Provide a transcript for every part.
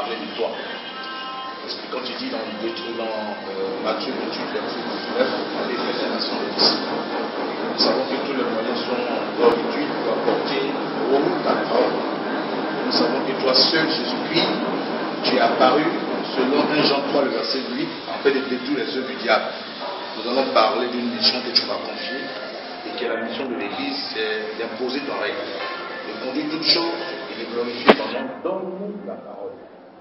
parler de toi. Parce que quand tu dis dans Matthieu 28, verset 19, allez faire des nations de disciples. Nous savons que tous les moyens sont réduits pour apporter ta parole. Nous savons que toi seul, Jésus-Christ, tu es apparu selon 1 Jean 3, le verset 8, en fait de détruire les œuvres du diable. Nous allons parler d'une mission que tu m'as confiée et que la mission de l'Église, c'est d'imposer ton règne, de conduire toutes choses et de glorifier ton nom. Donne-nous la parole.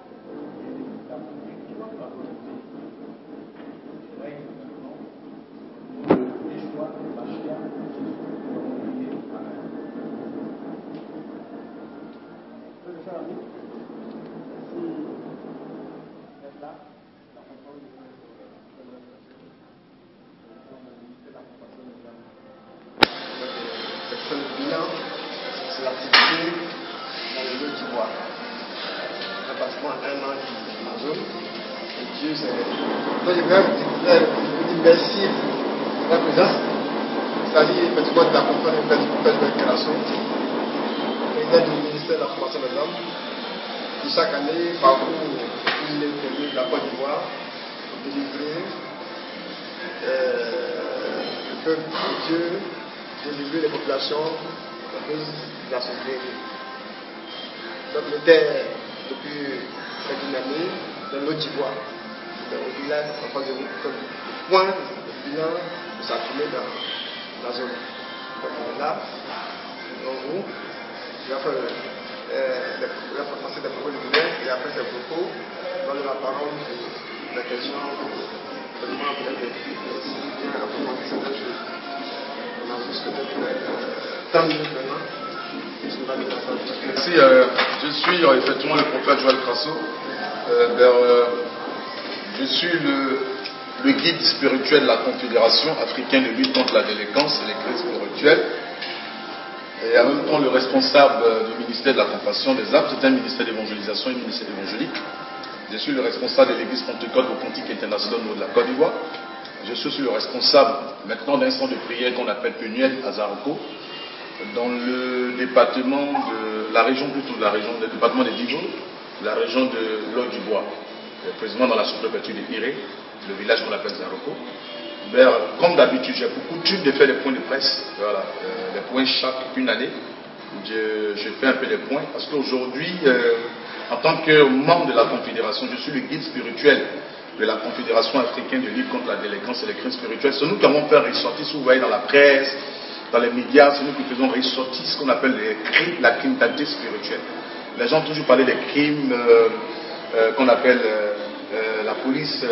C'est l'activité dans le lieu du bois. Il y a pratiquement 1 an qui est dans la zone. Et Dieu, c'est. Donc, je voudrais vous dire merci pour la présence. C'est-à-dire, effectivement, de l'accompagner pour faire de l'intégration. Président du ministère de la formation des hommes, qui chaque année parcourt tous les pays de la Côte d'Ivoire pour délivrer le peuple de Dieu, délivrer les populations à cause de la société. Donc, on était depuis une année dans l'eau d'Ivoire, au village, en face de vous, comme point de bilan de s'affirmer dans la zone. Donc, on est là, devant vous. Je vais passer des propos de bilan et après ces propos, donner la parole de la question seulement peut-être bien approfondir certaines choses. On a juste peut-être tant de minutes maintenant. Merci, je suis effectivement le prophète Joël Crasso. Je suis le guide spirituel de la Confédération africaine de lutte contre la délinquance et les crises spirituelles. Et en même temps le responsable du ministère de la Compassion des âmes. C'est un ministère d'évangélisation et un ministère évangélique. Je suis le responsable de l'église Pentecôte authentique internationale au niveau de la Côte d'Ivoire. Je suis aussi le responsable maintenant d'un centre de prière qu'on appelle Penuel à Zaroko, dans le département de la région, plutôt de la région, le département de Divo, la région de l'Eau du Bois, précisément dans la sous-préfecture de Iré, le village qu'on appelle Zaroko. Comme d'habitude, j'ai pour coutume de faire des points de presse, voilà, des points chaque une année. Je fais un peu des points parce qu'aujourd'hui, en tant que membre de la Confédération, je suis le guide spirituel de la Confédération africaine de lutte contre la délinquance et les crimes spirituels. C'est nous qui avons fait ressortir, si vous voyez dans la presse, dans les médias, c'est nous qui faisons ressortir ce qu'on appelle la criminalité spirituelle. Les gens ont toujours parlé des crimes qu'on appelle la police,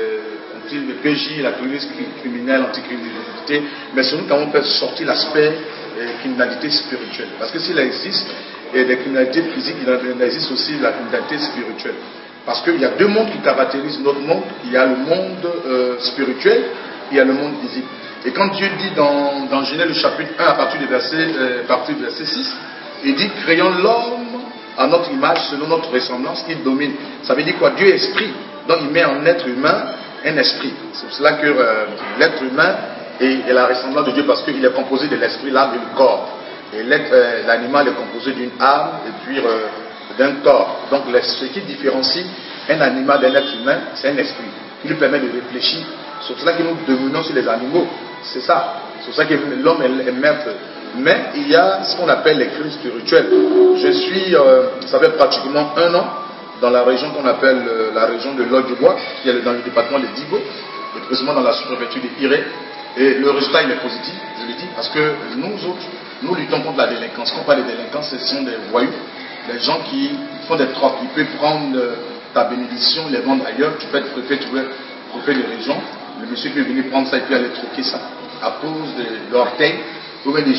le PJ, la police criminelle, anticriminalité, mais c'est nous qui avons fait sortir l'aspect criminalité spirituelle. Parce que s'il existe des criminalités physiques, il existe aussi la criminalité spirituelle. Parce qu'il y a deux mondes qui caractérisent notre monde. Il y a le monde spirituel, il y a le monde visible. Et quand Dieu dit dans Genèse le chapitre 1 à partir du verset 6, il dit « Créons l'homme à notre image, selon notre ressemblance, qu'il domine ». Ça veut dire quoi? Dieu est esprit. Donc il met en être humain un esprit. C'est pour cela que l'être humain est la ressemblance de Dieu parce qu'il est composé de l'esprit, l'âme et le corps. Et l'animal est composé d'une âme et puis d'un corps. Donc ce qui différencie un animal d'un être humain, c'est un esprit qui lui permet de réfléchir. C'est pour cela que nous dominons sur les animaux. C'est ça. C'est pour ça que l'homme est maître. Mais il y a ce qu'on appelle les crises spirituelles. Je suis, ça fait pratiquement 1 an, dans la région qu'on appelle la région de l'Eau du Bois, qui est dans le département de Digo, et précisément dans la sous-préfecture de Iré. Et le résultat il est positif, je le dis, parce que nous autres, nous luttons contre la délinquance. Quand on parle de délinquance, ce sont des voyous, des gens qui font des trocs. Ils peuvent prendre ta bénédiction, les vendre ailleurs. Tu peux être préfet de région. Le monsieur peut venir prendre ça et puis aller troquer ça à cause de l'orteil, ou même de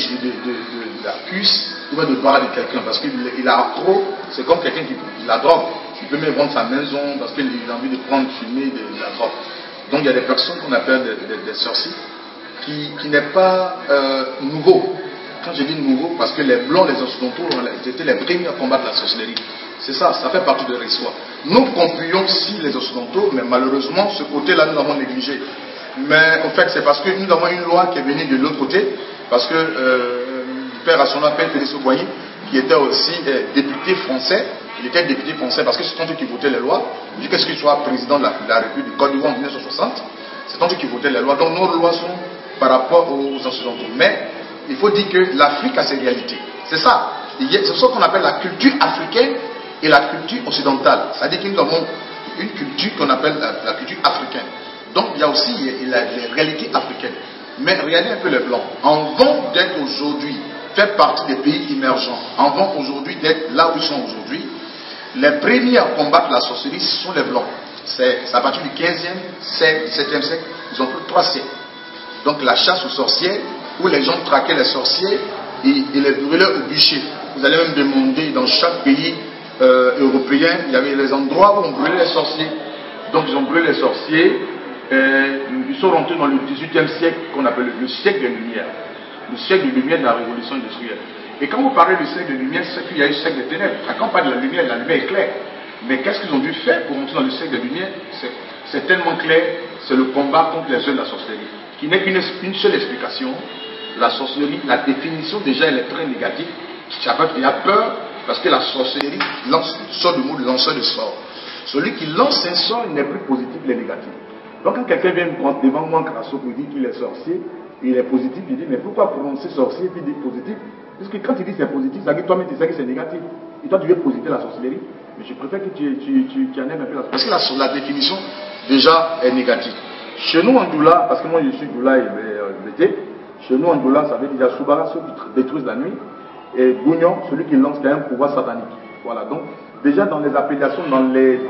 la cuisse, ou même de bras de quelqu'un. Parce qu'il a trop, c'est comme quelqu'un qui la drogue. Il peut même vendre sa maison parce qu'il a envie de prendre, fumer de la drogue. Donc il y a des personnes qu'on appelle des sorciers qui n'est pas nouveau. Quand je dis nouveau, parce que les blancs, les occidentaux, étaient les premiers à combattre la sorcellerie. C'est ça, ça fait partie de l'histoire. Nous compuyons aussi les occidentaux, mais malheureusement, ce côté-là, nous l'avons négligé. Mais en fait, c'est parce que nous avons une loi qui est venue de l'autre côté, parce que Père Assona, Père Félix Oboyi, qui était aussi député français, Il était député français parce que c'est eux qui votaient les lois. Jusqu'à ce qu'il soit président de la République du Côte d'Ivoire en 1960, c'est eux qui votaient les lois. Donc nos lois sont par rapport aux Occidentaux. Mais il faut dire que l'Afrique a ses réalités. C'est ça. C'est ce qu'on appelle la culture africaine et la culture occidentale. C'est-à-dire que nous avons une culture qu'on appelle la culture africaine. Donc il y a aussi les réalités africaines. Mais regardez un peu les Blancs. En vent d'être aujourd'hui, faire partie des pays émergents, en vent aujourd'hui d'être là où ils sont aujourd'hui, les premiers à combattre la sorcellerie, ce sont les Blancs. C'est à partir du 15e, 17e siècle, ils ont pris 3 siècles. Donc la chasse aux sorcières, où les gens traquaient les sorciers et les brûlaient au bûcher. Vous allez même demander dans chaque pays européen, il y avait les endroits où on brûlait les sorciers. Donc ils ont brûlé les sorciers. Ils sont rentrés dans le 18e siècle qu'on appelle le siècle des Lumières. Le siècle des Lumières de la Révolution industrielle. Et quand vous parlez du siècle des Lumières, c'est qu'il y a eu le siècle des ténèbres. Quand on parle de la lumière est claire. Mais qu'est-ce qu'ils ont dû faire pour rentrer dans le siècle des Lumières? C'est tellement clair, c'est le combat contre les œuvres de la sorcellerie. Qui n'est qu'une seule explication. La sorcellerie, la définition déjà, elle est très négative. Il y a peur parce que la sorcellerie sort du mot de lanceur de sort. Celui qui lance un sort, il n'est plus positif, il est négatif. Donc quand quelqu'un vient devant moi en crasso pour dire qu'il est sorcier, il est positif, il dit mais pourquoi prononcer sorcier puis dire positif? Parce que quand il dit c'est positif, ça veut dire toi-même tu sais que c'est négatif. Et toi tu veux positer la sorcellerie, mais je préfère que tu en aimes un peu la sorcellerie. Parce que la définition déjà est négative. Chez nous en Doula, parce que moi je suis Doula et l'été, chez nous en Doula ça veut dire Soubara, ceux qui détruisent la nuit, et Gougnon, celui qui lance qui a un pouvoir satanique. Voilà, donc déjà dans les appellations, dans les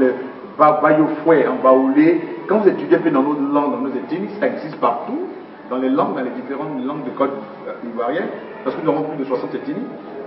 Bayofoué, en Baoulé, quand vous étudiez un peu dans nos langues, dans nos ethnies, ça existe partout, dans les langues, dans les différentes langues de Côte ivoirienne, parce que nous avons plus de 60 ethnies.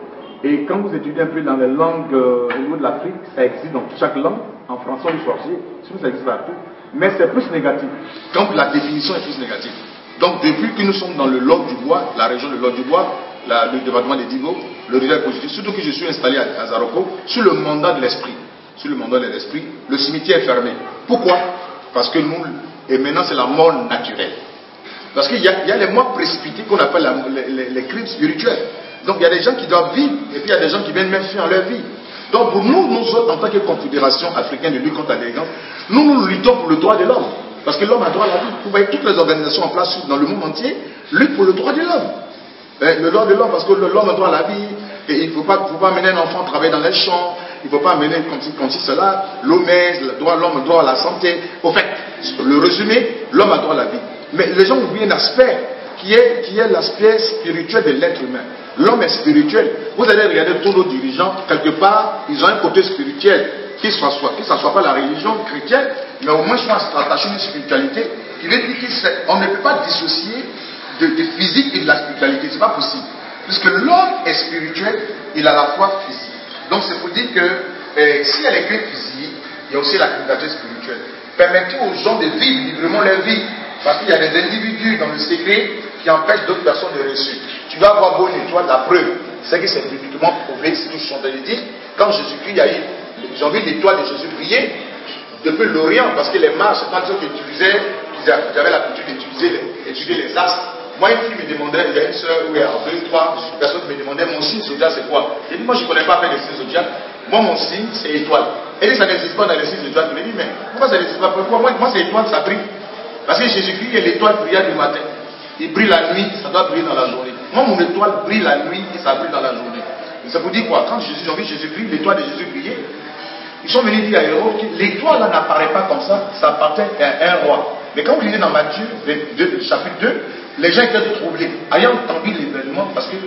Et quand vous étudiez un peu dans les langues au niveau de l'Afrique, ça existe dans chaque langue. En français, on dit sorcier, ça existe partout. Mais c'est plus négatif. Quand la définition est plus négative. Donc, depuis que nous sommes dans le Lot du Bois, la région de Lot du Bois, le département des Digo, le rivière positif, surtout que je suis installé à Zaroko, sur le mandat de l'esprit. Sur le mandat de l'esprit, le cimetière est fermé. Pourquoi? Parce que nous, et maintenant c'est la mort naturelle. Parce qu'il y a les morts précipités qu'on appelle les crimes spirituels. Donc il y a des gens qui doivent vivre, et puis il y a des gens qui viennent même faire leur vie. Donc pour nous autres, en tant que Confédération africaine de lutte contre la délinquance, nous luttons pour le droit de l'homme. Parce que l'homme a droit à la vie. Vous voyez toutes les organisations en place dans le monde entier luttent pour le droit de l'homme. Le droit de l'homme, parce que l'homme a droit à la vie, et il ne faut pas amener un enfant travailler dans les champs, il ne faut pas amener comme si cela, l'homme a droit à la santé. Au fait, le résumé, l'homme a droit à la vie. Mais les gens oublient un aspect qui est l'aspect spirituel de l'être humain. L'homme est spirituel. Vous allez regarder tous nos dirigeants, quelque part, ils ont un côté spirituel, que ce soit pas la religion chrétienne, mais au moins ils sont attachés à une spiritualité qui veut dire qu'on ne peut pas dissocier de physique et de la spiritualité, c'est pas possible. Puisque l'homme est spirituel, il a la foi physique. Donc c'est pour dire que s'il y a les clés physiques, il y a aussi la spiritualité spirituelle. Permettez aux gens de vivre librement leur vie. Parce qu'il y a des individus dans le secret qui empêchent d'autres personnes de réussir. Tu dois avoir bonne étoile, la preuve. C'est que c'est bibliquement prouvé, c'est tout ce qu'on de dire. Quand Jésus-Christ a eu, j'ai envie l'étoile de Jésus briller depuis l'Orient, parce que les mages, c'est pas ceux qui utilisaient, qui avaient l'habitude d'étudier les astres. Moi, une fille me demandait, il y a une soeur où il y a 2 ou 3 personnes me demandaient mon signe zodiac c'est quoi? J'ai dit, moi je ne connais pas faire les signes zodiac. Moi, mon signe, c'est étoile. Elle dit, ça n'existe pas dans les signes zodiac. Je me dis, mais pourquoi ça n'existe pas? Pourquoi? Moi c'est étoile, ça brille. Parce que Jésus-Christ, il y a l'étoile brillante du matin. Il brille la nuit, ça doit briller dans la journée. Moi, mon étoile brille la nuit et ça brille dans la journée. Et ça vous dit quoi? Quand j'ai vu Jésus-Christ, l'étoile de Jésus briller, ils sont venus dire à Héros que l'étoile là n'apparaît pas comme ça appartient à un roi. Mais quand vous lisez dans Matthieu, chapitre 2, les gens étaient troublés, ayant entendu l'événement, parce que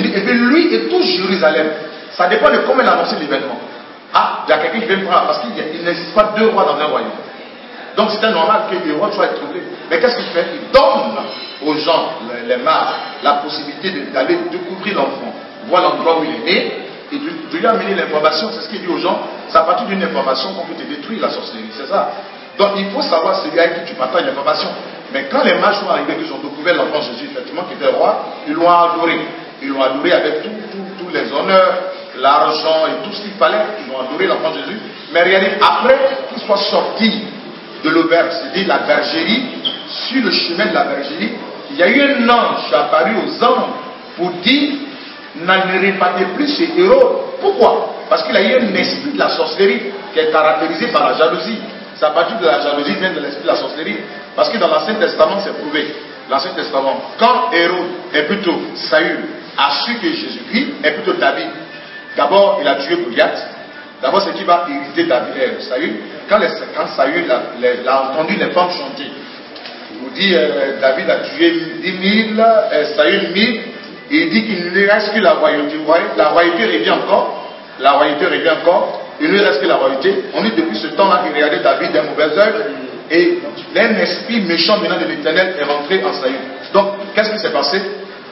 lui et tout Jérusalem, ça dépend de comment il a annoncé l'événement. Ah, il y a quelqu'un qui vient me prendre, parce qu'il n'existe pas 2 rois dans un royaume. Donc c'était normal que les rois soient troublés. Mais qu'est-ce qu'il fait? Il donne aux gens, les mages, la possibilité d'aller découvrir l'enfant, voir l'endroit où il est né, et de lui amener l'information. C'est ce qu'il dit aux gens. C'est à partir d'une information qu'on peut te détruire la sorcellerie. C'est ça. Donc il faut savoir celui avec qui tu partages l'information. Mais quand les mages sont arrivés, ils ont découvert l'enfant Jésus, effectivement, qui était roi, ils l'ont adoré. Ils l'ont adoré avec tous les honneurs, l'argent et tout ce qu'il fallait. Ils ont adoré l'enfant Jésus. Mais regardez, après qu'il soit sorti de l'auberge, c'est-à-dire la bergerie, sur le chemin de la bergerie, il y a eu un ange apparu aux hommes pour dire, n'allez pas plus chez Hérode. Pourquoi? Parce qu'il a eu un esprit de la sorcellerie qui est caractérisé par la jalousie. C'est à partir de la jalousie vient de l'esprit de la sorcellerie. Parce que dans l'Ancien Testament, c'est prouvé. L'Ancien Testament, quand Hérode, est plutôt Saül, a su que Jésus-Christ est plutôt David, d'abord il a tué Goliath. D'abord, c'est qui va irriter Saül. Quand Saül a entendu les femmes chanter, il vous dit David a tué 10 000, Saül 1000, et il dit qu'il ne lui reste que la royauté. Vous voyez, la royauté revient encore. La royauté revient encore. Il ne lui reste que la royauté. On dit depuis ce temps-là, il regardait David d'un mauvais œil. Et un esprit méchant venant de l'Éternel est rentré en Saül. Donc, qu'est-ce qui s'est passé?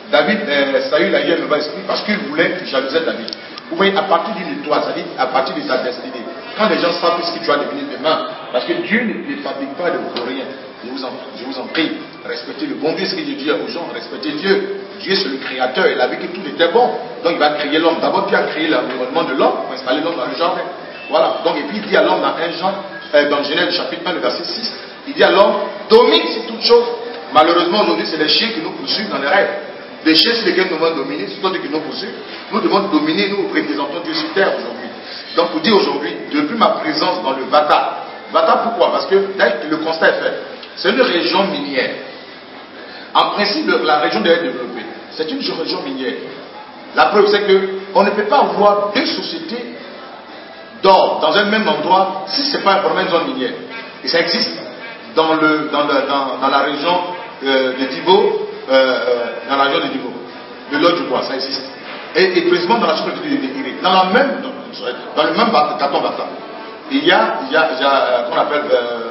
Saül a eu un mauvais esprit parce qu'il voulait jalouser David. Vous voyez, à partir d'une étoile, c'est-à-dire à partir de ta destinée. Quand les gens savent ce que tu vas devenir demain, parce que Dieu ne fabrique pas de rien. Je vous en prie, respectez le bon Dieu, ce que Dieu dit aux gens, respectez Dieu. Dieu c'est le créateur, il a vu que tout était bon. Donc il va créer l'homme. D'abord Dieu a créé l'environnement de l'homme pour installer l'homme dans le jardin. Voilà. Donc et puis il dit à l'homme dans Genèse chapitre 1, le verset 6, il dit à l'homme, domine sur toutes choses. Malheureusement aujourd'hui c'est les chiens qui nous poursuivent dans les rêves. Les chiens sur lesquels nous devons dominer, c'est toi qui nous poursuivent. Nous devons dominer, nous représentons Dieu sur terre aujourd'hui. Donc pour dire aujourd'hui, depuis ma présence dans le Vata. Vata pourquoi? Parce que là le constat est fait. C'est une région minière. En principe, la région doit être développée. C'est une région minière. La preuve, c'est qu'on ne peut pas avoir deux sociétés d'or dans un même endroit si ce n'est pas vraiment une zone minière. Et ça existe dans la région de Dibo, dans la région de Dibo, de l'eau du bois, ça existe. Et précisément dans la société de Iré. Dans le même canton Bata, il y a qu'on appelle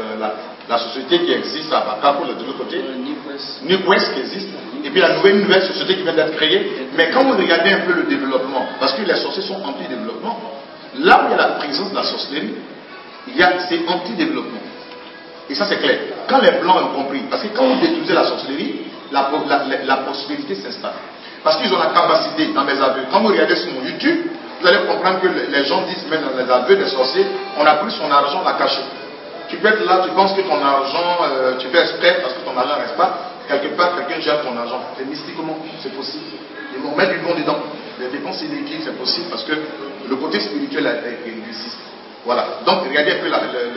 la société qui existe à Baka pour de l'autre côté, Newquest qui existe, et puis la nouvelle société qui vient d'être créée. Mais quand vous regardez un peu le développement, parce que les sorciers sont anti-développement, là où il y a la présence de la sorcellerie, c'est anti-développement. Et ça c'est clair. Quand les blancs ont compris, parce que quand vous détruisez la sorcellerie, la prospérité s'installe. Parce qu'ils ont la capacité dans mes aveux. Quand vous regardez sur mon YouTube, vous allez comprendre que les gens disent même dans les aveux des sorciers, on a pris son argent, on l'a caché. Tu peux être là, tu penses que ton argent, tu fais exprès parce que ton argent ne reste pas. Quelque part, quelqu'un gère ton argent. C'est mystiquement, c'est possible. Ils vont mettre du bon dedans. Les dépenses illiquides, c'est possible parce que le côté spirituel existe. Voilà. Donc, regardez un peu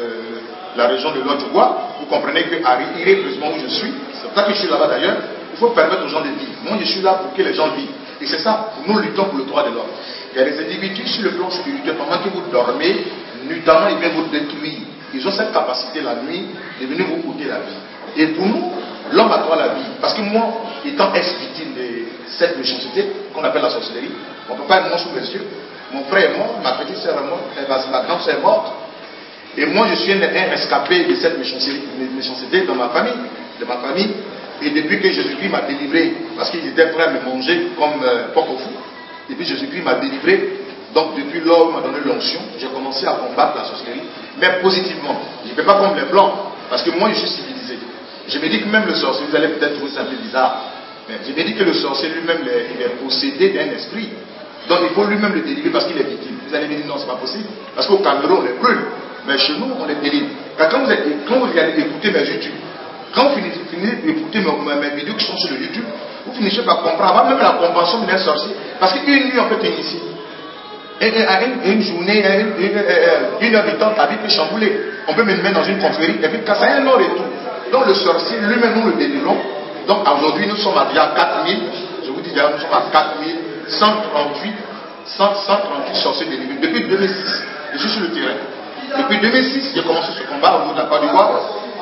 la région de l'Aude-du-Bois. Vous comprenez que Iré, précisément où je suis, c'est pour ça que je suis là-bas d'ailleurs, il faut permettre aux gens de vivre. Moi, je suis là pour que les gens vivent. Et c'est ça, nous luttons pour le droit de l'homme. Il y a des individus sur le plan spirituel, pendant que vous dormez, nuitamment, ils viennent vous détruire. Ils ont cette capacité la nuit de venir vous coûter la vie. Et pour nous, l'homme a droit à la vie. Parce que moi, étant ex-victime de cette méchanceté qu'on appelle la sorcellerie, mon papa est mort sous mes yeux, mon frère est mort, ma petite soeur est morte, ma grande soeur est morte. Et moi, je suis un rescapé de cette méchanceté dans ma famille, Et depuis que Jésus-Christ m'a délivré, parce qu'ils étaient prêts à me manger comme porc au fou, et puis Jésus-Christ m'a délivré. Donc depuis lors où il m'a donné l'onction, j'ai commencé à combattre la sorcellerie, mais positivement. Je ne fais pas comme les blancs, parce que moi je suis civilisé. Je me dis que même le sorcier, vous allez peut-être trouver ça un peu bizarre, mais je me dis que le sorcier lui-même, il est possédé d'un esprit. Donc il faut lui-même le délivrer parce qu'il est victime. Vous allez me dire non, c'est pas possible, parce qu'au Cameroun on les brûle, mais chez nous on les délivre. Quand vous regardez, écoutez mes YouTube, quand vous finissez d'écouter mes vidéos qui sont sur le YouTube, vous finissez par comprendre, avant même la compréhension d'un sorcier, parce qu'une nuit on peut t'initier. Une journée, une heure de temps, ta vie peut chambouler. On peut me mettre dans une confrérie, et puis quand ça a un ordre et tout. Donc le sorcier, lui-même, nous le délivrons. Donc aujourd'hui, nous sommes à déjà 4000, je vous dis déjà, nous sommes à 4138 sorciers délivrés. Depuis 2006, je suis sur le terrain. Depuis 2006, j'ai commencé ce combat au bout de la Côte d'Ivoire.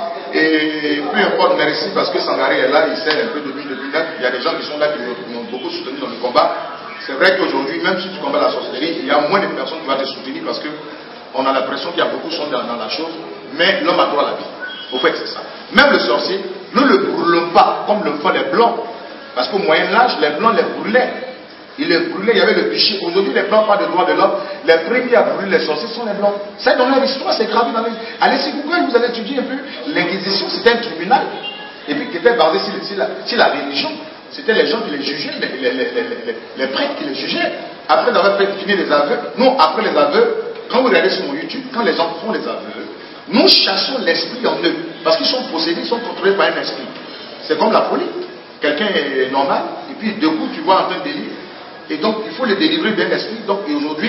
Et peu importe mes récits, parce que Sangaré est là, il sait un peu depuis 2009. Il y a des gens qui sont là qui m'ont beaucoup soutenu dans le combat. C'est vrai qu'aujourd'hui, même si tu combats la sorcellerie, il y a moins de personnes qui vont te soutenir parce qu'on a l'impression qu'il y a beaucoup de choses dans la chose, mais l'homme a droit à la vie. Au fait, c'est ça. Même le sorcier, nous ne le brûlons pas comme le font les blancs. Parce qu'au Moyen-Âge, les blancs les brûlaient. Ils les brûlaient, il y avait le péché. Aujourd'hui, les blancs parlent de droit de l'homme. Les premiers à brûler les sorciers sont les blancs. Ça, dans leur histoire, c'est gravé dans les... Allez sur Google, vous allez étudier un peu. L'Inquisition, c'était un tribunal. Et puis qui était basé sur la religion. C'était les gens qui les jugeaient, les prêtres qui les jugeaient. Après d'avoir fini les aveux, nous, après les aveux, quand vous regardez sur mon YouTube, quand les gens font les aveux, nous chassons l'esprit en eux. Parce qu'ils sont possédés, ils sont contrôlés par un esprit. C'est comme la folie. Quelqu'un est normal, et puis de coup, tu vois en train de délire. Et donc, il faut les délivrer d'un esprit. Donc, et aujourd'hui,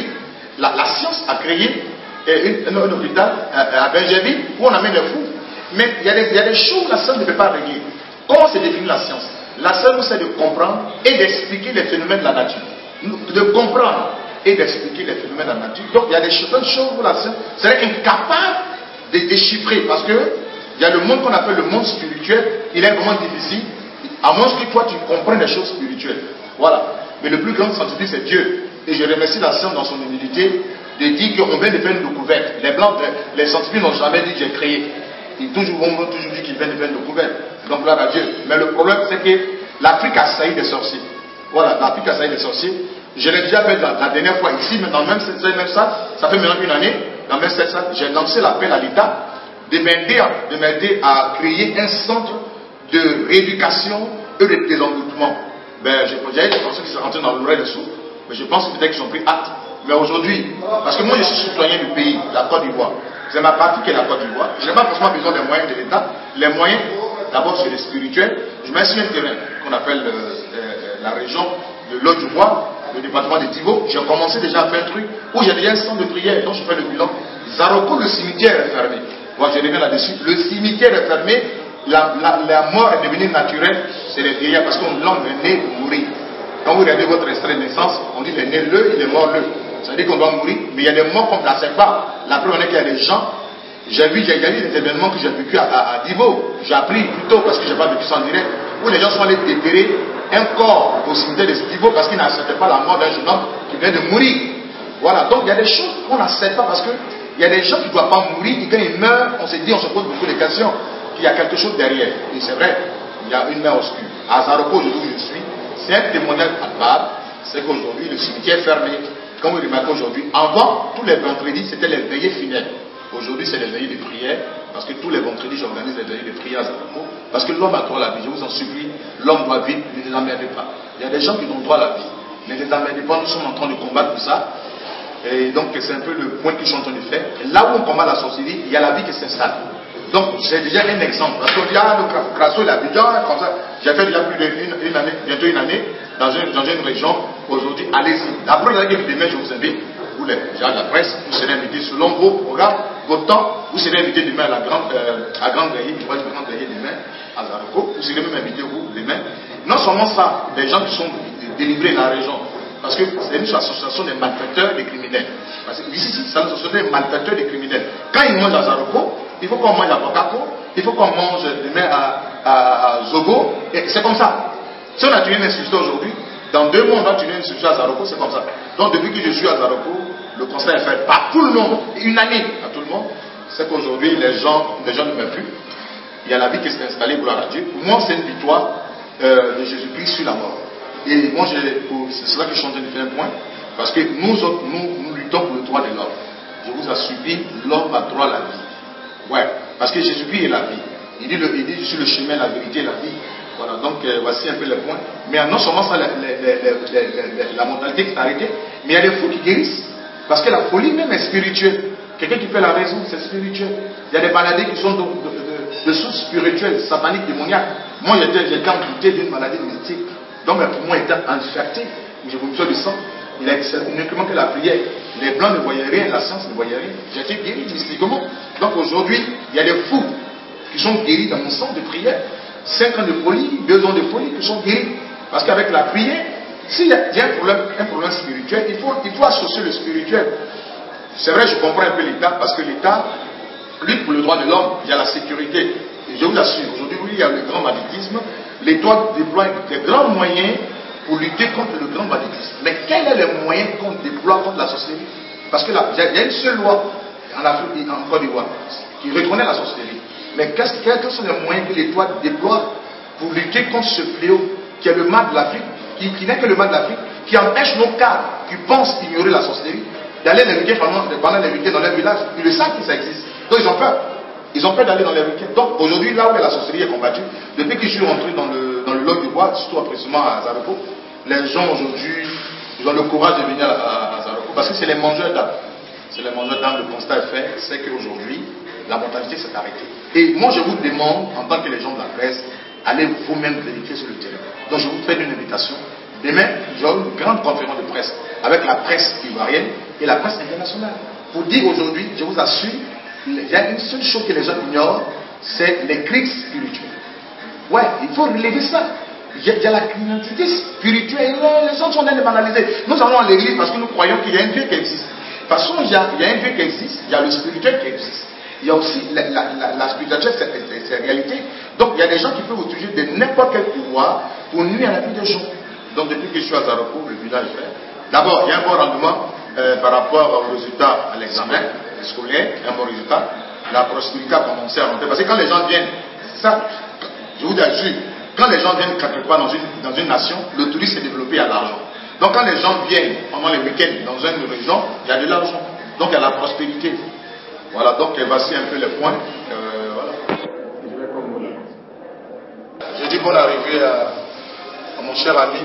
La science a créé un hôpital à Benjamin où on amène les fous. Mais il y a des choses que la science ne peut pas régler. Comment se définit la science? La science, c'est de comprendre et d'expliquer les phénomènes de la nature. De comprendre et d'expliquer les phénomènes de la nature. Donc il y a des choses où la science serait incapable de déchiffrer, parce que il y a le monde qu'on appelle le monde spirituel, il est vraiment difficile, à moins que toi tu comprennes les choses spirituelles. Voilà. Mais le plus grand scientifique, c'est Dieu. Et je remercie la science dans son humilité de dire qu'on vient de faire une découverte. Les blancs, les scientifiques n'ont jamais dit j'ai créé. Ils ont toujours dit qu'ils viennent de faire une découverte. Donc gloire à Dieu. Mais le problème, c'est que l'Afrique a sailli des sorciers. Voilà, l'Afrique a sailli des sorciers. Je l'ai déjà fait la dernière fois ici, mais dans le même salle, ça fait maintenant une année, dans le même salle, j'ai lancé l'appel à l'État de m'aider à créer un centre de rééducation et de désenvoûtement. Ben, j'ai des personnes qui sont rentrées dans l'oreille dessous, mais je pense peut-être qu'ils ont pris acte. Mais aujourd'hui, parce que moi je suis citoyen du pays, la Côte d'Ivoire, c'est ma partie qui est la Côte d'Ivoire, je n'ai pas forcément besoin des moyens de l'État. Les moyens, d'abord c'est le spirituel. Je mets sur un terrain qu'on appelle la région de l'Aude d'Ivoire, le département de Divo. J'ai commencé déjà à faire un truc où j'ai déjà un centre de prière, donc je fais le bilan. Zaroko, le cimetière est fermé. Moi je reviens là-dessus. Le cimetière est fermé, la mort est devenue naturelle, c'est les vieillards, parce qu'on l'homme est né pour mourir. Quand vous regardez votre extrait de naissance, on dit il est né le, il est mort le. Ça veut dire qu'on doit mourir, mais il y a des morts qu'on ne place pas. La preuve est qu'il y a des gens. Il y a eu des événements que j'ai vécu à Divo. J'ai appris plus tôt parce que je n'ai pas vécu ça en direct. Où les gens sont allés déterrer un corps au cimetière de Divo parce qu'ils n'acceptaient pas la mort d'un jeune homme qui vient de mourir. Voilà, donc il y a des choses qu'on n'accepte pas parce qu'il y a des gens qui ne doivent pas mourir et quand ils meurent, on se pose beaucoup de questions. Qu'il y a quelque chose derrière. Et c'est vrai, il y a une main obscure. À Zaroko, aujourd'hui où je suis, c'est un témoignage palpable. C'est qu'aujourd'hui, le cimetière est fermé. Comme vous remarquez aujourd'hui, avant, tous les vendredis, c'était les veillées funèbres. Aujourd'hui, c'est les veillées de prière, parce que tous les vendredis, j'organise les veillées de prière à Zaroko, parce que l'homme a droit à la vie. Je vous en supplie, l'homme doit vivre, ne les emmerdez pas. Il y a des gens qui ont droit à la vie, ne les emmerdez pas, nous sommes en train de combattre tout ça. Et donc, c'est un peu le point que je suis en train de faire. Et là où on combat la sorcellerie, il y a la vie qui s'installe. Donc, j'ai déjà un exemple. Parce qu'on dit, le Crasso, il a Abidjan, comme ça. J'ai fait déjà plus d'une année, bientôt une année, dans une région. Aujourd'hui, allez-y. Après, demain, je vous invite, vous les gens de la presse, vous serez invités selon vos programmes, votre temps, vous serez invités demain à Grande Gaillet, je crois que Grande Gaillet demain, à Zaroko, vous serez même invités, vous, demain. Non seulement ça, des gens qui sont délivrés dans la région, parce que c'est une association des malfaiteurs, des criminels. Parce que ici, c'est une association des malfaiteurs, des criminels. Quand ils mangent à Zaroko, il faut qu'on mange à Bokako, il faut qu'on mange demain à Zobo, et c'est comme ça. Si on a tué une institution aujourd'hui, dans 2 mois on va tuer une institution à Zaroko, c'est comme ça. Donc depuis que je suis à Zaroko, le constat est fait par tout le monde, une année à tout le monde, c'est qu'aujourd'hui les gens ne meurent plus. Il y a la vie qui s'est installée, gloire à Dieu. Pour moi, c'est une victoire de Jésus-Christ sur la mort. Et moi, c'est cela que je suis en train de faire un point, parce que nous luttons pour le droit de l'homme. Je vous assure, l'homme a droit à la vie. Ouais, parce que Jésus-Christ est la vie. Il dit je suis le chemin, la vérité et la vie. Voilà, donc voici un peu les points. Mais non seulement ça, la mortalité qui est arrêtée, mais il y a des fous qui guérissent. Parce que la folie même est spirituelle. Quelqu'un qui fait la raison, c'est spirituel. Il y a des maladies qui sont de source spirituelle, satanique, démoniaque. Moi, j'ai quand douté d'une maladie mystique. Donc mes poumons étaient infectés. J'ai vomi du sang. Il a uniquement que la prière. Les blancs ne voyaient rien, la science ne voyait rien. J'ai été guéri mystiquement. Donc aujourd'hui, il y a des fous qui sont guéris dans mon centre de prière. 5 ans de folie, 2 ans de folie qui sont guéris. Parce qu'avec la prière, s'il y a un problème spirituel, il faut associer le spirituel. C'est vrai, je comprends un peu l'État, parce que l'État lutte pour le droit de l'homme, il y a la sécurité. Et je vous assure, aujourd'hui, oui, il y a le grand banditisme. L'État déploie des grands moyens pour lutter contre le grand banditisme. Mais quels sont les moyens qu'on déploie contre la sorcellerie? Parce que là, il y a une seule loi en Afrique, en Côte d'Ivoire, qui reconnaît la sorcellerie. Mais quels sont les moyens que l'État déploie pour lutter contre ce fléau qui est le mal de l'Afrique, qui n'est que le mal de l'Afrique, qui empêche nos cadres qui pensent ignorer la sorcellerie d'aller les week-ends pendant les week-ends dans leur village? Ils le savent que ça existe. Donc ils ont peur. Ils ont peur d'aller dans les week-ends. Donc aujourd'hui, là où la sorcellerie est combattue, depuis que je suis rentré dans le lot du bois, surtout précisément à Zaroko, les gens aujourd'hui, ils ont le courage de venir à Zaroko parce que c'est les mangeurs d'âmes. C'est les mangeurs d'âmes. Le constat est fait, c'est qu'aujourd'hui, la mortalité s'est arrêtée. Et moi, je vous demande, en tant que les gens de la presse, allez vous-même vérifier sur le terrain. Donc je vous fais une invitation. Demain, il y aura une grande conférence de presse avec la presse ivoirienne et la presse internationale. Pour dire aujourd'hui, je vous assure, il y a une seule chose que les gens ignorent, c'est les crises spirituelles. Ouais, il faut relever ça. Il y a la criminalité spirituelle, les gens sont en train de banaliser. Nous allons à l'église parce que nous croyons qu'il y a un Dieu qui existe. De toute façon, il y a un Dieu qui existe, il y a le spirituel qui existe. Il y a aussi la spiritualité, c'est la réalité. Donc il y a des gens qui peuvent utiliser de n'importe quel pouvoir pour nuire à la vie des gens. Donc depuis que je suis à Zaroko, le village fait. D'abord, il y a un bon rendement par rapport aux résultats à l'examen scolaire, un bon résultat. La prospérité a commencé à monter. Parce que quand les gens viennent, ça, je vous assure, quand les gens viennent quelque part dans une nation, le tourisme est développé à l'argent. Donc quand les gens viennent pendant les week-ends dans une région, il y a de l'argent. Donc il y a la prospérité. Voilà, donc voici un peu les points. Voilà. Je dis bonne arrivée à mon cher ami,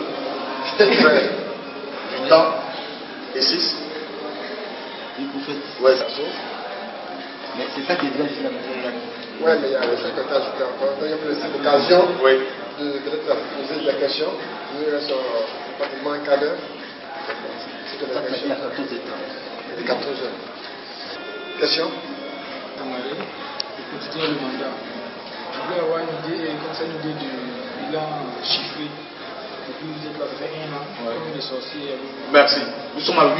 du temps, et 6. Ouais, ça sauve. Mais c'est ça qui est bien ici, la maison. Oui, mais il y a le secrétaire ajouté encore. Donc, il y a cette occasion de peut-être poser des questions. Il reste pratiquement un quart d'heure. C'est que des questions. Il y a 14 heures. Question? Pour continuer le mandat, je voulais avoir une idée, une idée du bilan chiffré. Depuis vous êtes là, ça fait 1 an, combien de sorciers? Merci. Nous sommes à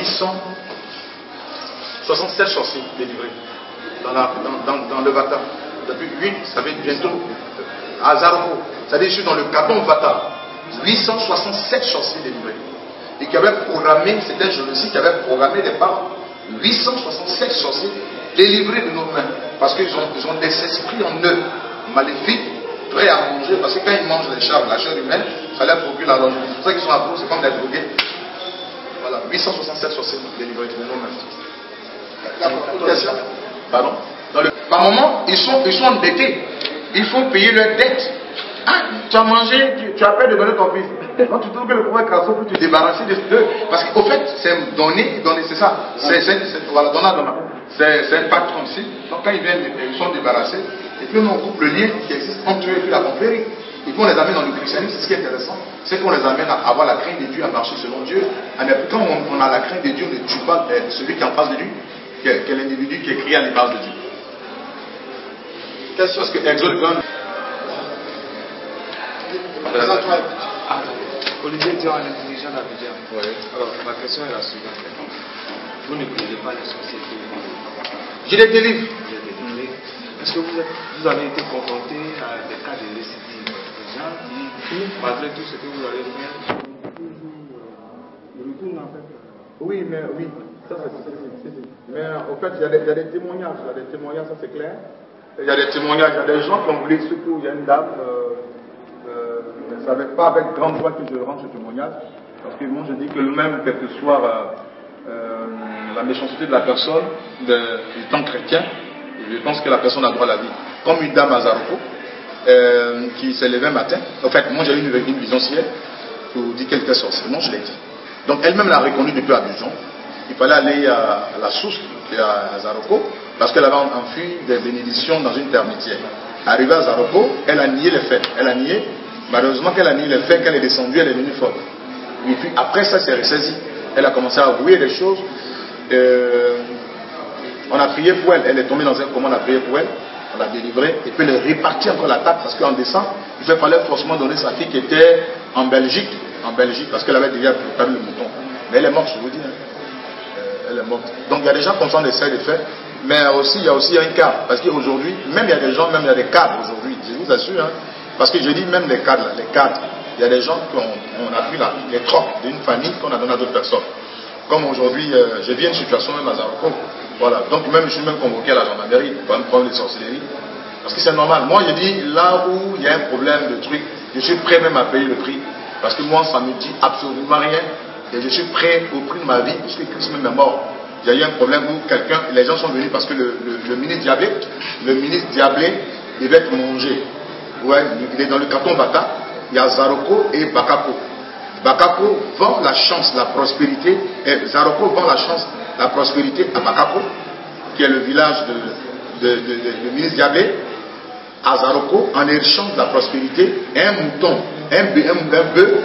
867 sorciers délivrés dans le Vata. Depuis 8, ça fait bientôt à Zaroko. C'est-à-dire, je suis dans le canton Vata. 867 sorciers délivrés. Et qui avaient programmé, c'était un génocide qui avait programmé des parents. 867 sorciers délivrés de nos mains. Parce qu'ils ont des esprits en eux, maléfiques, prêts à manger. Parce que quand ils mangent la chair humaine, ça leur procure la longévité. C'est pour ça qu'ils sont à bout, c'est comme des drogués. Voilà, 867 sorciers délivrés de nos mains. Pardon? Par moment, ils sont endettés. Il faut payer leurs dettes. Ah, tu as mangé, tu as peur de donner ton fils. Quand tu trouves que le pouvoir Krasso peut te débarrasser d'eux. Parce qu'au fait, c'est donner, c'est ça. Voilà, donnant. C'est un patron ici. Donc quand ils viennent, ils sont débarrassés. Et puis on coupe le lien qui existe entre eux et puis la confrérie. Et puis on les amène dans le christianisme. Ce qui est intéressant, c'est qu'on les amène à avoir la crainte de Dieu, à marcher selon Dieu. Quand on a la crainte de Dieu, on ne tue pas celui qui est en face de lui, qui est l'individu qui est créé à l'image de Dieu. Question? Parce que Exode 20. Olivier Dion, l'intelligent d'Abidjan. Oui. Alors, ma question est la suivante. Vous ne connaissez pas les sociétés. Je les délivre. Est-ce que vous avez été confronté à des cas de récidive? Des gens qui, malgré tout ce que vous avez fait, le retour en fait. Oui, mais oui. Ça, c'est. Mais au fait, il y a des témoignages. Il y a des témoignages, ça c'est clair. Il y a des témoignages, il y a des gens qui ont voulu, surtout il y a une dame, ne savait pas avec grande joie que je rende ce témoignage, parce que moi je dis que même quel que soit la méchanceté de la personne, du temps chrétien, je pense que la personne a droit à la vie. Comme une dame à Zaroko, qui s'est levée un matin, en fait, moi j'ai eu une vision ciel, pour dire qu'elle était sorcière, non je l'ai dit. Donc elle-même l'a reconnue depuis Abidjan. Il fallait aller à la source, à Zaroko, parce qu'elle avait enfui des bénédictions dans une termitière. Arrivée à Zaroko, elle a nié les faits. Elle a nié, malheureusement qu'elle a nié les faits, qu'elle est descendue, elle est venue forte. Et puis après ça, c'est ressaisi. Elle a commencé à avouer des choses. On a prié pour elle, elle est tombée dans un coma, on a prié pour elle, on l'a délivrée, et puis elle est répartie encore l'attaque, parce qu'en décembre, il fallait forcément donner sa fille qui était en Belgique, parce qu'elle avait déjà perdu le mouton. Mais elle est morte, je vous dis. Elle est morte. Donc il y a des gens comme ça, on essaie de faire. Mais aussi, il y a aussi un cadre. Parce qu'aujourd'hui, même il y a des gens, même il y a des cadres aujourd'hui, je vous assure. Hein, parce que je dis même les cadres, il y a des gens qu'on a pris les trocs d'une famille qu'on a donné à d'autres personnes. Comme aujourd'hui, je vis une situation même à Zaroko. Voilà. Donc même je suis même convoqué à la gendarmerie pour un problème de sorcellerie. Parce que c'est normal. Moi je dis, là où il y a un problème de truc, je suis prêt même à payer le prix. Parce que moi ça ne me dit absolument rien. Et je suis prêt au prix de ma vie, parce que Christ même est mort. Il y a eu un problème où les gens sont venus parce que le ministre Diablé devait être mangé. Ouais, il est dans le canton Vata, il y a Zaroko et Bakapo. Bakapo vend la chance, la prospérité, et Zaroko vend la chance, la prospérité à Bakapo, qui est le village du ministre Diablé, à Zaroko, en échange de la prospérité, un mouton, un bœuf,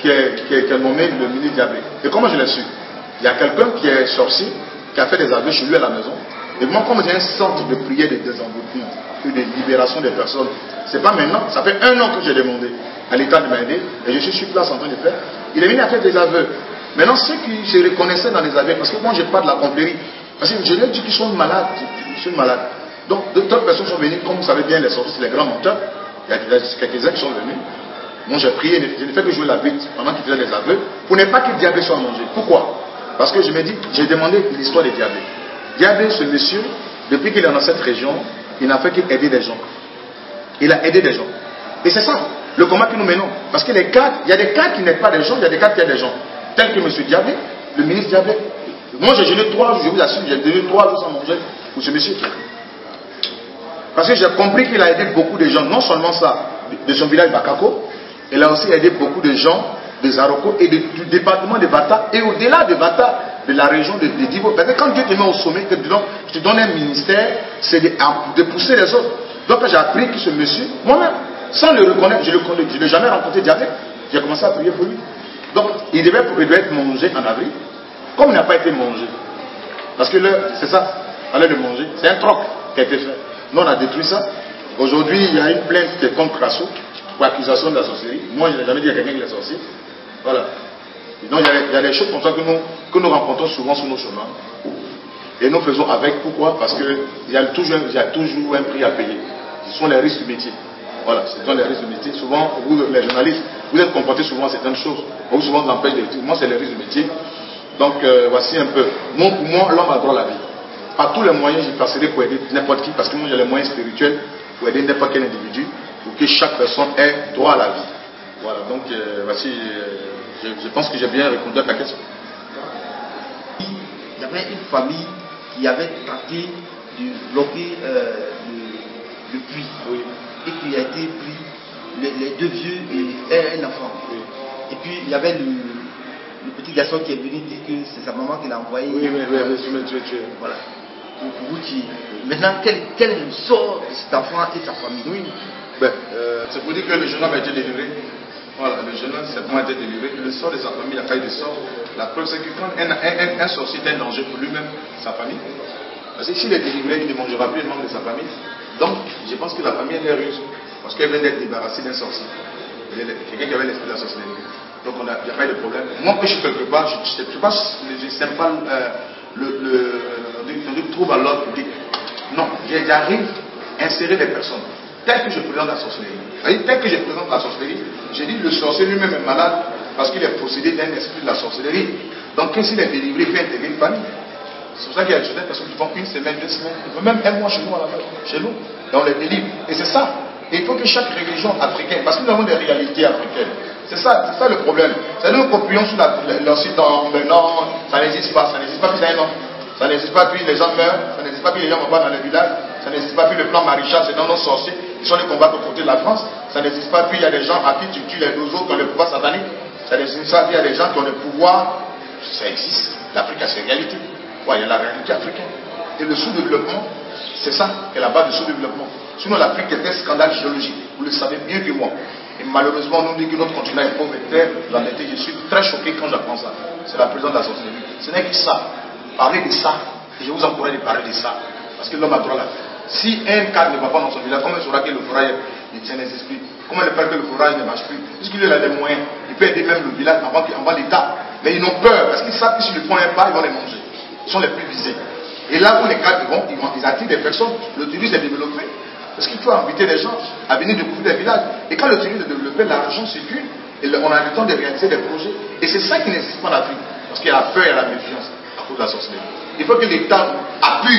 qui est nommé le ministre Diablé. Et comment je l'ai su? Il y a quelqu'un qui est sorcier, qui a fait des aveux chez lui à la maison. Et moi, comme j'ai un centre de prière de désenveloppement et de libération des personnes, c'est pas maintenant, ça fait 1 an que j'ai demandé à l'État de m'aider, et je suis sur place en train de faire. Il est venu à faire des aveux. Maintenant, ceux qui se reconnaissaient dans les aveux, parce que moi, je parle de la confrérie, parce que je leur dis qu'ils sont malades, ils sont malades. Donc, d'autres personnes sont venues, comme vous savez bien, les sorciers, c'est les grands menteurs. Il y a quelques-uns qui sont venus. Moi, j'ai prié, je ne fais que jouer la bête pendant qu'ils faisaient les aveux, pour ne pas que le diable soit mangé. Pourquoi? Parce que je me dis, j'ai demandé l'histoire des diables. Diablé, ce monsieur, depuis qu'il est dans cette région, il n'a fait qu'aider des gens. Il a aidé des gens. Et c'est ça, le combat que nous menons. Parce que les cas, il y a des cas qui n'aident pas des gens, il y a des cas qui aident des gens. Tel que M. Diablé, le ministre Diablé. Moi, j'ai jeûné 3 jours, je vous assure, j'ai jeûné 3 jours sans manger pour ce monsieur. Parce que j'ai compris qu'il a aidé beaucoup de gens, non seulement ça, de son village Bakako, il a aussi aidé beaucoup de gens des Aroko et du département de Bata, et au-delà de Bata, de la région de Divo. Parce que quand Dieu te met au sommet, que je te donne un ministère, c'est de pousser les autres. Donc j'ai appris que ce monsieur, moi-même, sans le reconnaître, je ne l'ai jamais rencontré Diablé, j'ai commencé à prier pour lui. Donc il devait être mangé en avril, comme il n'a pas été mangé. Parce que c'est ça, fallait le manger. C'est un troc qui a été fait. Nous on a détruit ça. Aujourd'hui, il y a une plainte qui est contre Crasso pour accusation de la sorcellerie. Moi, je n'ai jamais dit à quelqu'un qu'il est sorcier. Voilà. Et donc, il y a des choses comme ça que nous rencontrons souvent sur nos chemins. Et nous faisons avec. Pourquoi? Parce qu'il y a toujours un prix à payer. Ce sont les risques du métier. Voilà, ce sont les risques du métier. Souvent, vous, les journalistes, vous êtes confrontés souvent à certaines choses. Vous, souvent, vous empêchez de dire. Moi, c'est les risques du métier. Donc, voici un peu. Pour moi, l'homme a droit à la vie. Par tous les moyens, j'y passerai pour aider n'importe qui, parce que moi, j'ai les moyens spirituels pour aider n'importe quel individu, pour que chaque personne ait droit à la vie. Voilà, donc, voici, je pense que j'ai bien répondu à ta question. Il y avait une famille qui avait tenté de bloquer le puits, oui, et qui a été pris, les 2 vieux et un enfant. Oui. Et puis, il y avait le petit garçon qui est venu dire que c'est sa maman qui l'a envoyé. Oui, tu. Voilà. Pour vous tuer. Maintenant, quel est le sort de cet enfant et sa famille? Oui. C'est pour dire que le jeune homme a été délivré. Voilà, le jeune homme, c'est pour été délivré. Le sort de sa famille, il n'y a pas eu de sort. La preuve, c'est que quand un sorcier est un danger pour lui-même, sa famille, parce que s'il est délivré, il ne mangera plus le membre de sa famille. Donc, je pense que la famille est heureuse. Parce qu'elle vient d'être débarrassée d'un sorcier. Quelqu'un qui avait l'esprit de la sorcellerie. Donc, il n'y a pas eu de problème. Moi, que je suis quelque part, je ne sais pas le trouble à l'ordre public. Non, j'arrive à insérer des personnes. Tel que je présente la sorcellerie. Tel que je présente la sorcellerie, j'ai dit le sorcier lui-même est malade parce qu'il est possédé d'un esprit de la sorcellerie. Donc, quand il est délivré, il peut intégrer une famille. C'est pour ça qu'il y a des personnes qui font 1 semaine, 2 semaines, même 1 mois chez nous, chez nous, et on les délivre. Et c'est ça. Et il faut que chaque religion africaine, parce que nous avons des réalités africaines. C'est ça le problème. C'est nous copions sur l'Occident, mais non, ça n'existe pas, puis c'est un nom. Ça n'existe pas, puis les gens meurent, ça n'existe pas, puis les gens vont pas dans les villages, ça n'existe pas, puis le plan maréchal, c'est dans nos sorciers, qui sont les combats aux côtés de la France, ça n'existe pas, puis il y a des gens à qui tu tues les autres qui ont le pouvoir satanique, ça n'existe pas, puis il y a des gens qui ont le pouvoir, ça existe. L'Afrique a ses réalités. Ouais, il y a la réalité africaine. Et le sous-développement, c'est ça, est la base du sous-développement. Sinon, l'Afrique est un scandale géologique, vous le savez mieux que moi. Et malheureusement, on nous dit que notre continent est pauvre et terre. Je suis très choqué quand j'apprends ça. C'est la présence de la sorcellerie. Ce n'est que ça. Parlez de ça. Et je vous encourage de parler de ça. Parce que l'homme a droit à la vie. Si un cadre ne va pas dans son village, comment il saura que le forage il tient les esprits? Comment il parle que le forage ne marche plus? Puisqu'il a des moyens, il peut aider même le village avant l'État. Mais ils ont peur, parce qu'ils savent que si le font un pas, ils vont les manger. Ils sont les plus visés. Et là où les cadres vont, ils attirent des personnes. Le tourisme est développé. Parce qu'il faut inviter les gens à venir découvrir des villages. Et quand le tourisme est développé, l'argent circule. Et on a le temps de réaliser des projets. Et c'est ça qui n'existe pas en Afrique. Parce qu'il y a la peur et la méfiance à cause de la sorcellerie. Il faut que l'État appuie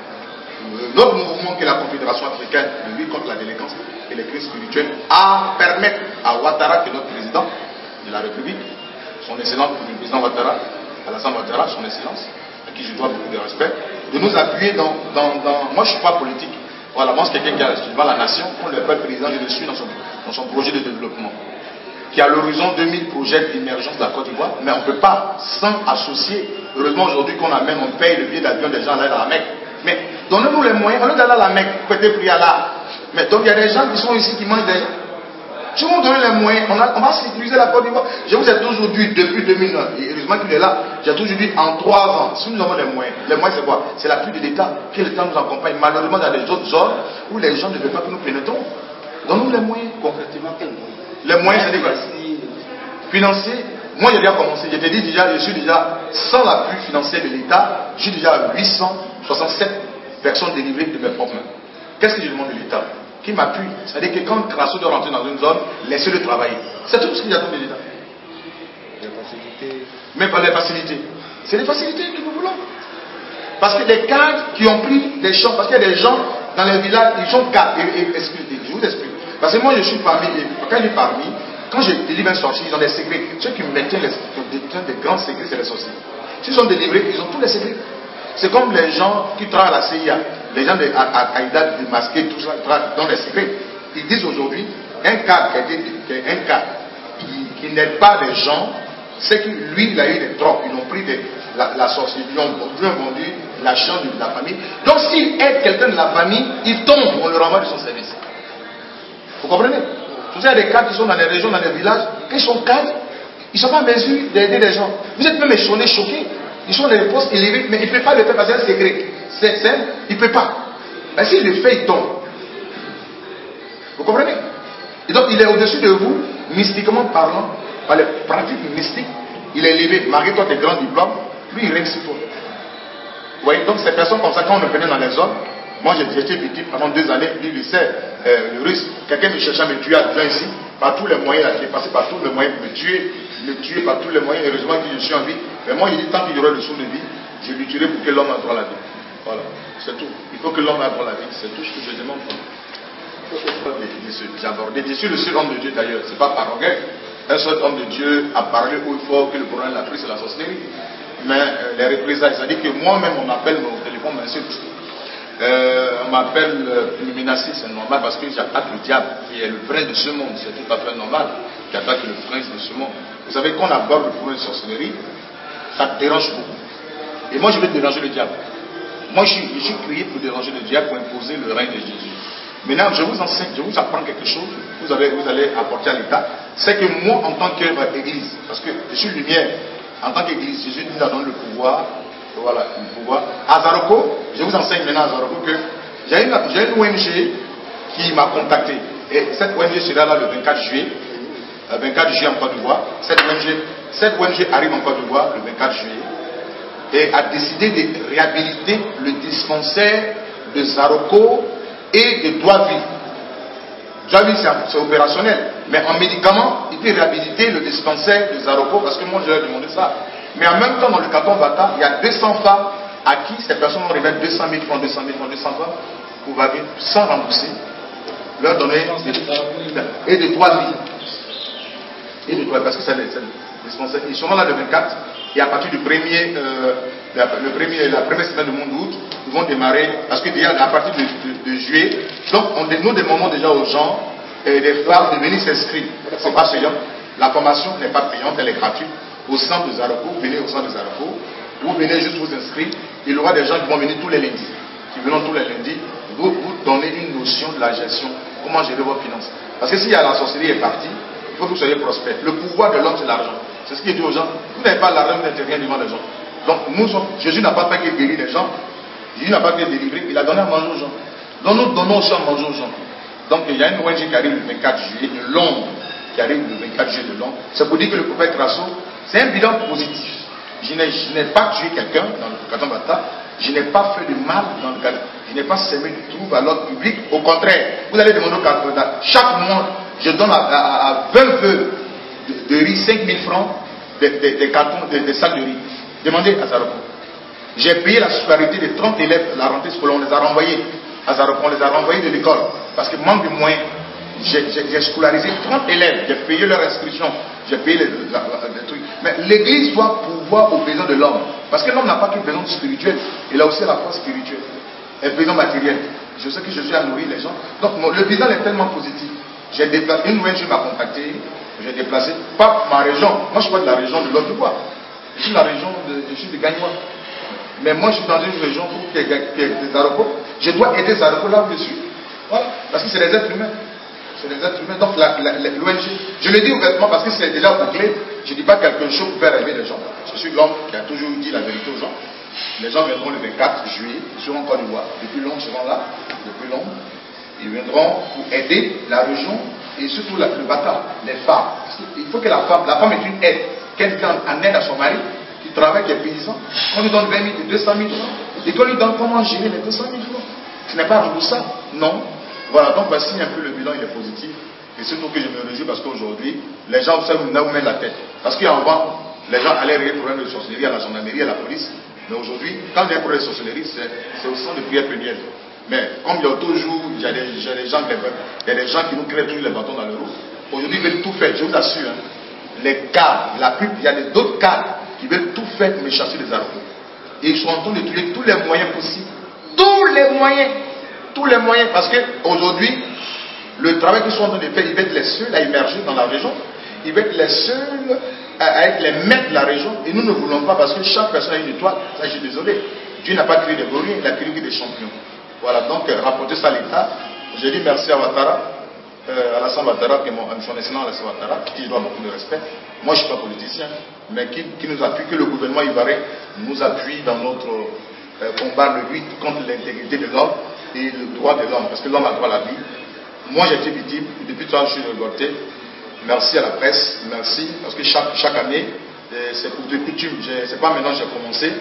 notre mouvement qui est la Confédération africaine de lutte contre la délinquance et les crises spirituelles à permettre à Ouattara, qui est notre président de la République, son excellence, le président Ouattara, Alassane Ouattara, son excellence, à qui je dois beaucoup de respect, de nous appuyer dans moi je ne suis pas politique. Voilà, moi c'est quelqu'un qui a la nation, on le peuple président, je le suis dans son projet de développement, qui a à l'horizon 2000 projets d'émergence de la Côte d'Ivoire, mais on ne peut pas sans associer. Heureusement aujourd'hui qu'on amène, on paye le billet d'avion des gens à la Mecque. Mais donnez-nous les moyens, on est d'aller à la Mecque, pour être prier là. Mais donc il y a des gens qui sont ici qui mangent des gens. Si vous me donnez les moyens, on va sécuriser la Côte d'Ivoire. Je vous ai toujours dit depuis 2009, et heureusement qu'il est là, j'ai toujours dit en 3 ans, si nous avons les moyens c'est quoi? C'est l'appui de l'État, que l'État nous accompagne. Malheureusement, dans les autres zones où les gens ne veulent pas que nous pénétrons, donnons-nous les moyens. Concrètement, quels moyens? Les moyens, c'est quoi? Financiers. Moi, j'ai déjà commencé. Je t'ai dit déjà, je suis déjà, sans l'appui financier de l'État, je suis déjà à 867 personnes délivrées de mes propres mains. Qu'est-ce que je demande de l'État? Qui m'appuie. C'est-à-dire que quand Crasso doit rentrer dans une zone, laissez-le travailler. C'est tout ce qu'il y a dans l'État. Les facilités. Mais pas les facilités. C'est les facilités que nous voulons. Parce que les cadres qui ont pris des champs, parce qu'il y a des gens dans les villages, ils sont cadres. Je vous explique. Parce que moi, je suis parmi, quand je dis parmi, quand je délivre un sorcier, ils ont des secrets. Ceux qui me maintiennent des grands secrets, c'est les sorciers. S'ils sont délivrés, ils ont tous les secrets. C'est comme les gens qui travaillent à la CIA, les gens de Al-Qaïda démasqués, tout ça, dans les secrets. Ils disent aujourd'hui, un cadre qui n'aide pas les gens, c'est que lui, il a eu des drogues. Ils ont pris la sorcière, ils ont vendu l'argent de la famille. Donc s'il aide quelqu'un de la famille, il tombe, on le renvoie de son service. Vous comprenez? Vous avez des cadres qui sont dans les régions, dans les villages, qui sont cadres, ils ne sont pas en mesure d'aider les gens. Vous êtes même échonnés, choqués. Ils sont dans les postes élevés, mais ils ne peuvent pas le faire parce que c'est un secret. Il ne peut pas. Mais s'il le fait, il tombe. Vous comprenez? Et donc, il est au-dessus de vous, mystiquement parlant, par les pratiques mystiques. Il est élevé, malgré toi tes grands diplômes, lui, il règne sur toi. Vous voyez? Donc, ces personnes comme ça, quand on le venait dans les zones, moi j'étais victime pendant 2 années, lui, il sait, le russe, quelqu'un me cherchait à me tuer à plein ici, par tous les moyens, j'ai passé par tous les moyens pour me tuer par tous les moyens, heureusement que je suis en vie. Mais moi, il dit, tant qu'il y aura le sourd de vie, je lui tuerai pour que l'homme a droit à la vie. Voilà, c'est tout. Il faut que l'homme ait droit à la vie, c'est tout ce que je demande. J'abordais, je suis le seul homme de Dieu d'ailleurs, c'est pas par orgueil. Un seul homme de Dieu a parlé où il faut que le problème de la crise, c'est la sorcellerie. Mais les représailles, c'est-à-dire que moi-même, on m'appelle, mon téléphone m'insulte. On m'appelle me menacer, c'est normal parce que j'attaque le diable qui est le prince de ce monde, c'est tout à fait normal qu'il attaque le prince de ce monde. Vous savez, quand on aborde le problème de sorcellerie, ça dérange beaucoup. Et moi je vais déranger le diable. Moi je suis créé pour déranger le diable, pour imposer le règne de Jésus. Maintenant je vous enseigne, je vous apprends quelque chose, vous allez apporter à l'État, c'est que moi en tant qu'église, parce que je suis lumière, en tant qu'église, Jésus nous a donné le pouvoir. Voilà, le pouvoir. À Zaroko, je vous enseigne maintenant à Zaroko que j'ai une ONG qui m'a contacté. Et cette ONG sera là le 24 juillet. Le 24 juillet en Côte d'Ivoire. Cette ONG arrive en Côte d'Ivoire le 24 juillet et a décidé de réhabiliter le dispensaire de Zaroko et de Douaville. Douaville, c'est opérationnel. Mais en médicaments, il peut réhabiliter le dispensaire de Zaroko parce que moi, je leur ai demandé ça. Mais en même temps, dans le canton Bata, il y a 200 femmes à qui ces personnes vont remettre 200 000 francs, 200 000 francs, 200 francs pour vivre sans rembourser, leur donner et de 3 000. Et de 3 000, parce que c'est le dispensaire. Ils seront là le 24 et à partir du la première semaine du mois d'août, ils vont démarrer, parce que déjà à partir de juillet, donc nous demandons déjà aux gens, des femmes de venir s'inscrire. C'est pas payant. La formation n'est pas payante, elle est gratuite. Au centre de Zaroko, vous venez au centre de Zaroko, vous venez juste vous inscrire, il y aura des gens qui vont venir tous les lundis, qui viennent tous les lundis, vous donner une notion de la gestion, comment gérer vos finances. Parce que si la sorcellerie est partie, il faut que vous soyez prospère. Le pouvoir de l'homme, c'est l'argent. C'est ce qu'il dit aux gens. Vous n'avez pas l'argent, vous n'êtes rien devant les gens. Donc Jésus n'a pas fait que guérir les gens, Jésus n'a pas que délivrer, il a donné à manger aux gens. Donc nous donnons aussi à manger aux gens. Donc il y a une ONG qui arrive le 24 juillet de Londres, qui arrive le 24 juillet de Londres. C'est pour dire que le prophète Crasso, c'est un bilan positif. Je n'ai pas tué quelqu'un dans le canton Bata, je n'ai pas fait de mal dans le canton, je n'ai pas semé du trouble à l'ordre public. Au contraire, vous allez demander au canton Bata, chaque mois, je donne à 20 veuves de riz 5 000 francs, des cartons, des sacs de riz. Demandez à Zaroko. J'ai payé la scolarité de 30 élèves à la rentrée scolaire, on les a renvoyés à Zaroko, on les a renvoyés de l'école, parce que manque de moyens. J'ai scolarisé 30 élèves, j'ai payé leur inscription, j'ai payé les trucs. Mais l'église doit pouvoir aux besoins de l'homme. Parce que l'homme n'a pas que besoin spirituel, il a aussi la force spirituelle, et besoin matériel. Je sais que je suis à nourrir les gens. Donc le bilan est tellement positif. J'ai déplacé, une ONG m'a contacté, j'ai déplacé, pas ma région, moi je suis pas de la région de l'Autre-Voie, je suis de la région de Gagnois. Mais moi je suis dans une région qui est Zaroko, je dois aider Zaroko là où je suis. Voilà. Parce que c'est des êtres humains. C'est les êtres humains. Donc l'ONG, je le dis ouvertement parce que c'est déjà bouclé. Je ne dis pas quelque chose pour faire rêver les gens. Je suis l'homme qui a toujours dit la vérité aux gens. Les gens viendront le 24 juillet, ils seront en Côte d'Ivoire. Depuis longtemps, ils seront là. Depuis longtemps. Ils viendront pour aider la région et surtout le bâtard, les femmes. Il faut que la femme est une aide. Qu'elle vienne en aide à son mari qui travaille, qui est paysan. On lui donne 20 000 et 200 000 francs. Et qu'on lui donne comment gérer les 200 000 francs. Ce n'est pas remboursable. Non. Voilà, donc voici un peu le bilan, il est positif. Et surtout que je me réjouis parce qu'aujourd'hui, les gens savent où mettre la tête. Parce qu'avant, les gens allaient régler le problème de sorcellerie à la gendarmerie, à la police. Mais aujourd'hui, quand il y a un problème de sorcellerie, c'est au sein de prière plénière. Mais comme il y a toujours, il y a des gens qui nous créent toujours les bâtons dans le roues. Aujourd'hui, ils veulent tout faire, je vous assure. Hein. Les cadres, il y a d'autres cadres qui veulent tout faire pour me chasser les arbres. Et ils sont en train de trouver tous les moyens possibles. Tous les moyens. Tous les moyens. Parce qu'aujourd'hui, le travail qu'ils sont en train de faire, ils vont être les seuls à émerger dans la région. Ils vont être les seuls à être les maîtres de la région. Et nous ne voulons pas parce que chaque personne a une étoile. Ça, je suis désolé. Dieu n'a pas créé des glorieux, il a créé des champions. Voilà, donc rapporter ça à l'État. Je dis merci à Ouattara, Alassane Ouattara, qui est son excellent Alassane Ouattara, qui doit beaucoup de respect. Moi, je ne suis pas politicien, mais qui nous appuie, que le gouvernement ivoirien nous appuie dans notre combat, le lutte contre l'intégrité de l'homme et le droit de l'homme, parce que l'homme a droit à la vie. Moi, j'ai été victime, depuis toi, je suis révolté. Merci à la presse, merci, parce que chaque année, c'est pour de coutume. C'est pas maintenant que j'ai commencé.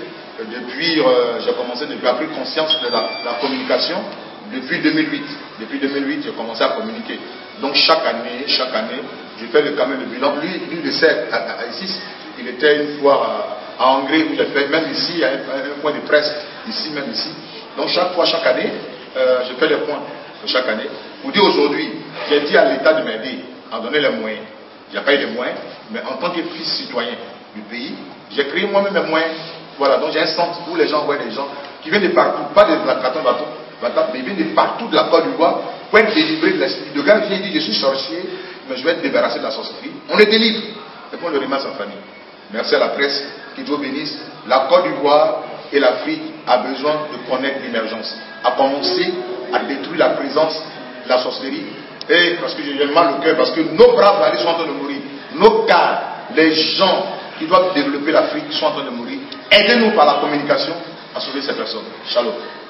J'ai pris conscience de la communication depuis 2008. Depuis 2008, j'ai commencé à communiquer. Donc chaque année, je fais quand même le bilan. Lui le sait, ici, il était une fois à Hongrie où j'ai fait, même ici, il y a un point de presse, même ici. Donc chaque année, je fais les points de chaque année. Pour dire aujourd'hui, j'ai dit à l'État de m'aider, à donner les moyens. Il n'y a pas eu les moyens, mais en tant que fils citoyen du pays, j'ai créé moi-même les moyens. Voilà, donc j'ai un centre où les gens voient des gens qui viennent de partout, pas de la Caton Bateau, mais ils viennent de partout de la Côte d'Ivoire pour être délivrés de l'esprit. Le gars vient et dit, je suis sorcier, mais je vais être débarrassé de la sorcellerie. On les délivre, et puis on le remet à sa famille. Merci à la presse, qui Dieu bénisse. La Côte d'Ivoire et l'Afrique a besoin de connaître l'émergence, à commencer à détruire la présence de la sorcellerie. Et parce que j'ai mal au cœur, parce que nos braves alliés sont en train de mourir, nos cadres, les gens qui doivent développer l'Afrique sont en train de mourir. Aidez-nous par la communication à sauver ces personnes. Shalom.